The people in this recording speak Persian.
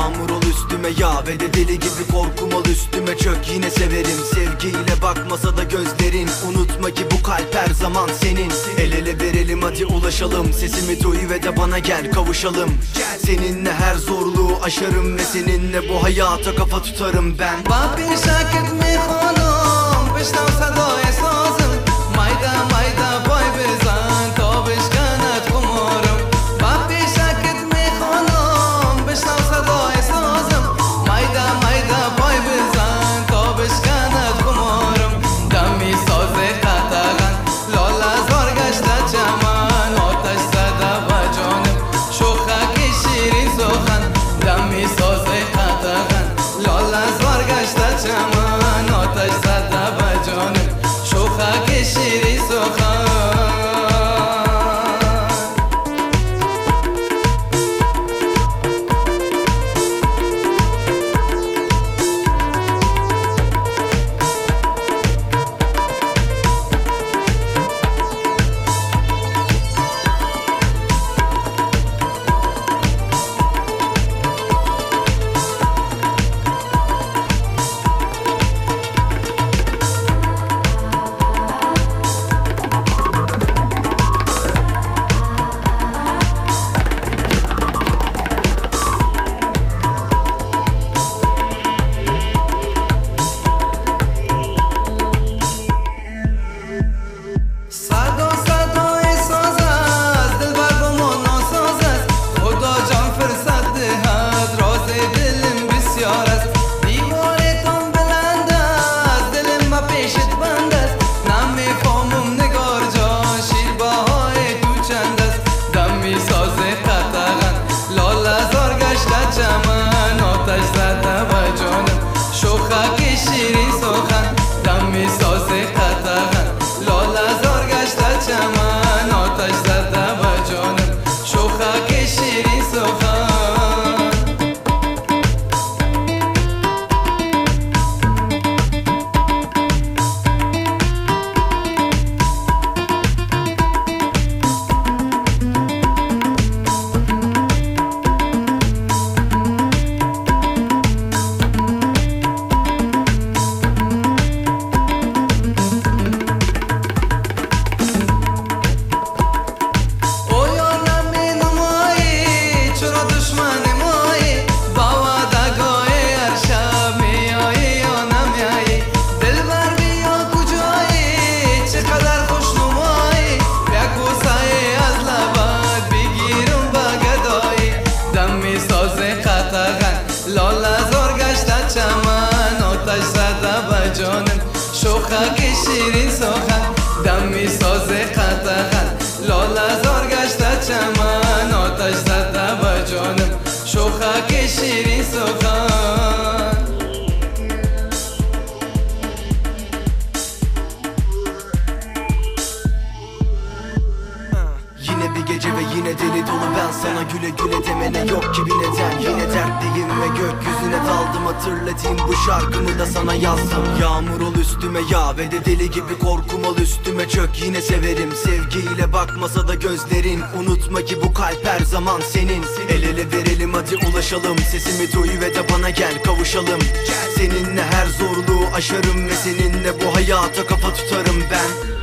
Yağmur ol üstüme ya ve de deli gibi korkum ol üstüme çök. Yine severim sevgiyle bakmasa da gözlerin. Unutma ki bu kalp her zaman senin. El ele verelim hadi ulaşalım. Sesimi duy ve de bana gel kavuşalım. Seninle her zorluğu aşarım ve seninle bu hayata kafa tutarım ben. Papi sakit میخوانم بشنو صدای سازم مایده مایده پای بزن تا بشکند خمارم papi sakit میخوانم بشنو صدای سازم مایده مایده پای بزن تا بشکند خمارم دمی ساز قطعاً لاله زار گشته چمن آتش زده و جانم شوخک شیرین سخن دمی ساز قطعاً لاله زار گشته چمن آتش زده و جانم شوخک شیرین سخن شیرین سخن دمی ساز قطعاً لاله زار گشته چمن آتش زده و جانم شوخک شیرین سخن لاله زار گشته چمن آتش زده و جانم شوخک شیرین سخن دمی ساز قطعاً لاله زار گشته چمن آتش زده و جانم شوخک شیرین سخن Yine bir gece ve yine deli dolu ben sana güle güle demene yok ki bir neden. Yine dertliyim ve gökyüzüne daldım, hatırlatayım bu şarkımı da sana yazdım. Yağmur ol üstüme ya ve de deli gibi korkum ol üstüme çök. Yine severim sevgiyle bakmasa da gözlerin. Unutma ki bu kalp her zaman senin. El ele verelim hadi ulaşalım. Sesimi duy ve de bana gel kavuşalım. Seninle her zorluğu aşarım ve seninle bu hayata kafa tutarım ben.